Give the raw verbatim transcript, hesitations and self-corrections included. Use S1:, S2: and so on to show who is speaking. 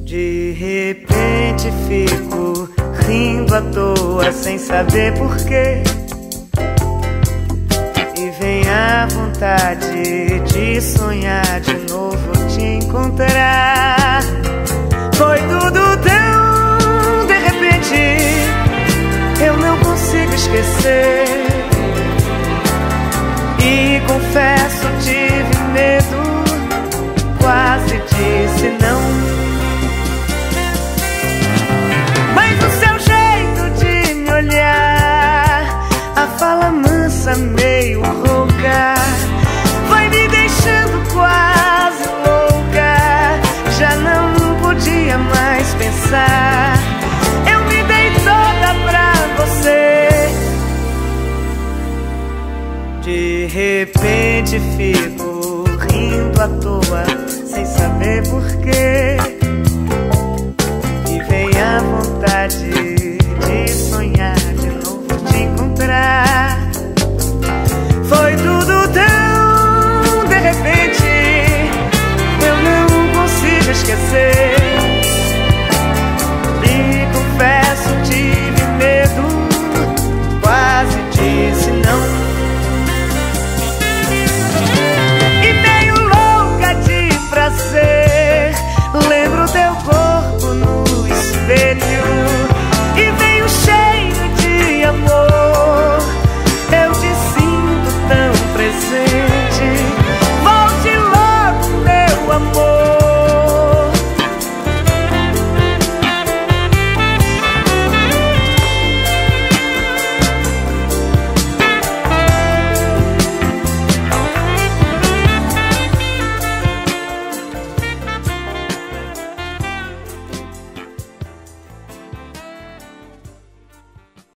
S1: De repente fico rindo à toa sem saber porquê, e vem a vontade de sonhar de novo te encontrar. Foi tudo tão de repente, eu não consigo esquecer. E confesso, tive medo, quase disse não. Mas o seu jeito de me olhar, a fala mansa meio rouca, vai me deixando quase louca. Já não podia mais pensar, eu me dei toda pra você. De repente fico rindo à toa sem saber porquê,